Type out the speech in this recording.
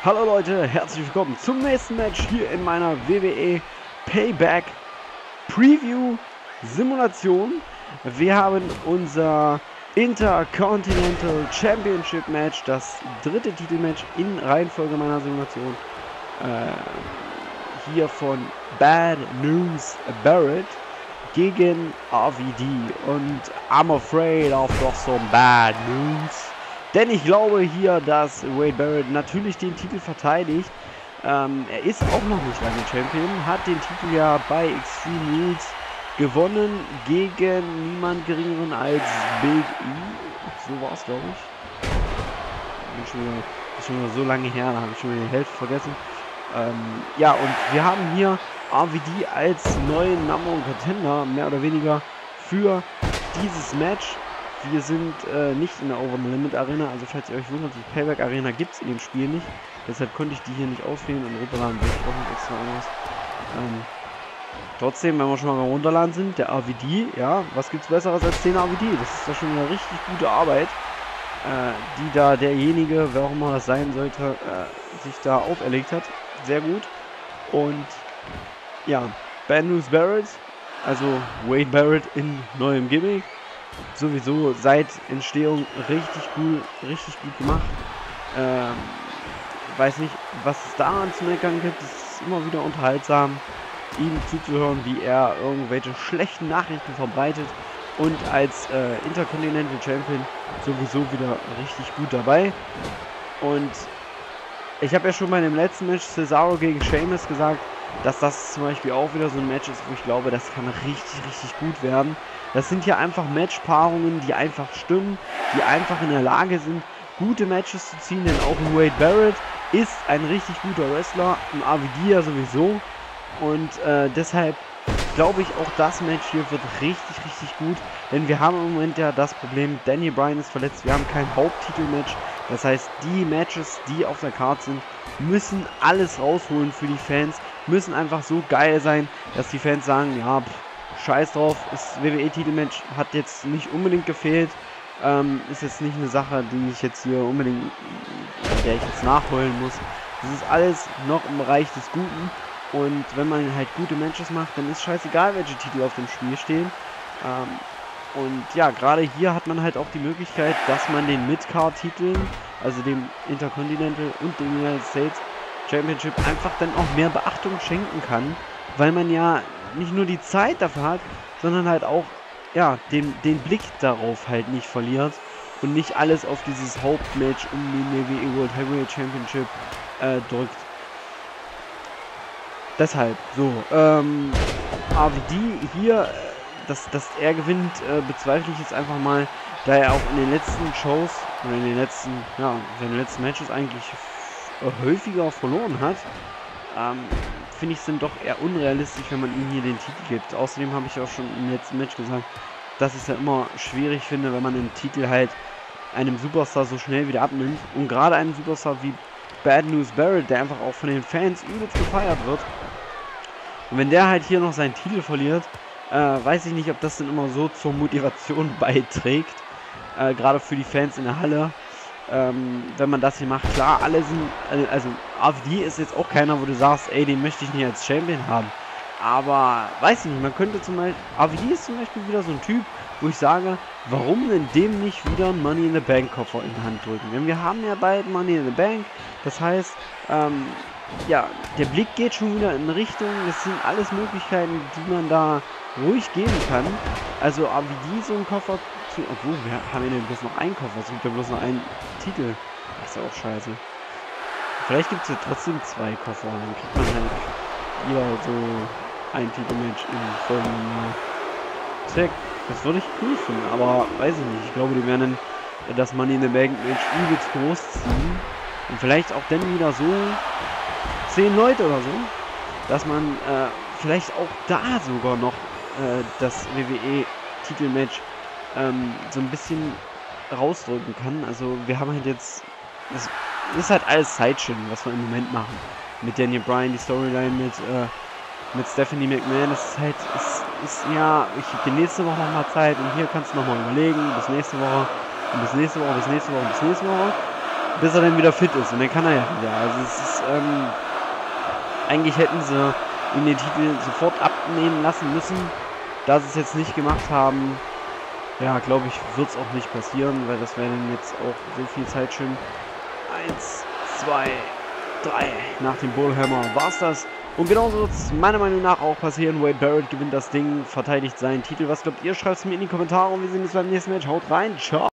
Hallo Leute, herzlich willkommen zum nächsten Match hier in meiner WWE Payback Preview Simulation. Wir haben unser Intercontinental Championship Match, das dritte Titelmatch in Reihenfolge meiner Simulation. Hier von Bad News Barrett gegen RVD. Und I'm afraid of some bad news. Denn ich glaube hier, dass Wade Barrett natürlich den Titel verteidigt. Er ist auch noch nicht lange Champion, hat den Titel ja bei Extreme Rules gewonnen gegen niemand geringeren als Big E. So war es, glaube ich. Das ist schon wieder so lange her, da habe ich schon wieder die Hälfte vergessen. Ja, und wir haben hier RVD als neuen Number One Contender, mehr oder weniger, für dieses Match. Wir sind nicht in der Over the Limit Arena, also falls ihr euch wundert, die Payback Arena gibt es in dem Spiel nicht. Deshalb konnte ich die hier nicht auswählen und runterladen will ich auch nicht extra anders. Trotzdem, wenn wir schon mal beim Runterladen sind, der RVD, ja, was gibt's Besseres als den RVD? Das ist doch schon eine richtig gute Arbeit, die da derjenige, wer auch immer das sein sollte, sich da auferlegt hat. Sehr gut. Und ja, Bad News Barrett, also Wade Barrett in neuem Gimmick. Sowieso seit Entstehung richtig gut gemacht. Weiß nicht, was es daran zu meckern gibt. Es ist immer wieder unterhaltsam, ihm zuzuhören, wie er irgendwelche schlechten Nachrichten verbreitet. Und als Intercontinental Champion sowieso wieder richtig gut dabei. Und ich habe ja schon bei dem letzten Match Cesaro gegen Sheamus gesagt, dass das zum Beispiel auch wieder so ein Match ist, wo ich glaube, das kann richtig gut werden. Das sind ja einfach Matchpaarungen, die einfach stimmen, die einfach in der Lage sind, gute Matches zu ziehen, denn auch ein Wade Barrett ist ein richtig guter Wrestler, ein RVD ja sowieso. Und deshalb glaube ich, auch das Match hier wird richtig gut, denn wir haben im Moment ja das Problem, Daniel Bryan ist verletzt, wir haben kein Haupttitelmatch. Das heißt, die Matches, die auf der Karte sind, müssen alles rausholen für die Fans, müssen einfach so geil sein, dass die Fans sagen, ja, scheiß drauf, das WWE-Titelmatch hat jetzt nicht unbedingt gefehlt, ist jetzt nicht eine Sache, die ich jetzt hier unbedingt, der ich jetzt nachholen muss. Das ist alles noch im Bereich des Guten und wenn man halt gute Matches macht, dann ist scheißegal, welche Titel auf dem Spiel stehen. Und ja, gerade hier hat man halt auch die Möglichkeit, dass man den Mid-Card-Titeln, also dem Intercontinental und dem United States Championship, einfach dann auch mehr Beachtung schenken kann, weil man ja nicht nur die Zeit dafür hat, sondern halt auch ja, den Blick darauf halt nicht verliert und nicht alles auf dieses Hauptmatch um den WWE World Heavyweight Championship drückt. Deshalb, so, RVD hier, dass er gewinnt, bezweifle ich jetzt einfach mal, da er auch in den letzten Shows oder in den letzten, ja, seine letzten Matches eigentlich häufiger verloren hat. Finde ich es dann doch eher unrealistisch, wenn man ihm hier den Titel gibt. Außerdem habe ich auch schon im letzten Match gesagt, dass ich es ja immer schwierig finde, wenn man den Titel halt einem Superstar so schnell wieder abnimmt. Und gerade einem Superstar wie Bad News Barrett, der einfach auch von den Fans übelst gefeiert wird. Und wenn der halt hier noch seinen Titel verliert, weiß ich nicht, ob das dann immer so zur Motivation beiträgt. Gerade für die Fans in der Halle. Wenn man das hier macht, klar, alle sind, also RVD ist jetzt auch keiner, wo du sagst, ey, den möchte ich nicht als Champion haben. Aber, weiß ich nicht, man könnte zum Beispiel, RVD ist zum Beispiel wieder so ein Typ, wo ich sage, warum denn dem nicht wieder einen Money in the Bank Koffer in die Hand drücken? Denn wir haben ja bald Money in the Bank, das heißt, ja, der Blick geht schon wieder in Richtung, das sind alles Möglichkeiten, die man da ruhig geben kann. Also RVD so einen Koffer zu, obwohl, wir haben ja bloß noch einen Koffer, es gibt ja bloß noch einen Titel. Das ist ja auch scheiße. Vielleicht gibt es ja trotzdem zwei Koffer, dann kriegt man halt wieder so ein Titelmatch im folgenden Jahr. Das würde ich cool finden, aber weiß ich nicht. Ich glaube, die werden dann das Money in the Bank Match übelst groß ziehen. Und vielleicht auch dann wieder so 10 Leute oder so, dass man vielleicht auch da sogar noch das WWE-Titelmatch so ein bisschen rausdrücken kann. Also wir haben halt jetzt, das ist halt alles Sideshow, was wir im Moment machen. Mit Daniel Bryan, die Storyline mit Stephanie McMahon, das ist halt, ja, ich habe die nächste Woche nochmal Zeit und hier kannst du nochmal überlegen, bis nächste Woche und bis nächste Woche, bis nächste Woche, bis nächste Woche. bis er dann wieder fit ist. Und dann kann er ja wieder. Also es ist, eigentlich hätten sie ihm den Titel sofort abnehmen lassen müssen. Da sie es jetzt nicht gemacht haben, ja, glaube ich, wird es auch nicht passieren, weil das wäre dann jetzt auch so viel Zeit schön. 1, 2, 3. Nach dem Bullhammer war es das. Und genauso wird es meiner Meinung nach auch passieren. Wade Barrett gewinnt das Ding, verteidigt seinen Titel. Was glaubt ihr? Schreibt es mir in die Kommentare und wir sehen uns beim nächsten Match. Haut rein, ciao.